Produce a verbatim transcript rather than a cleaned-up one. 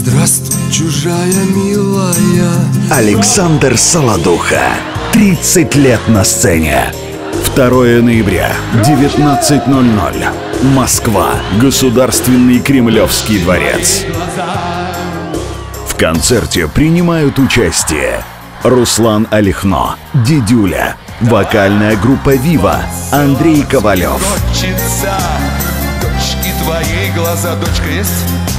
Здравствуй, чужая милая. Александр Солодуха. тридцать лет на сцене. второе ноября, девятнадцать ноль ноль. Москва. Государственный Кремлевский дворец. В концерте принимают участие Руслан Алихно, Дидюля, вокальная группа «Вива», Андрей Ковалев. Дочица, дочки твоей глаза, дочка есть?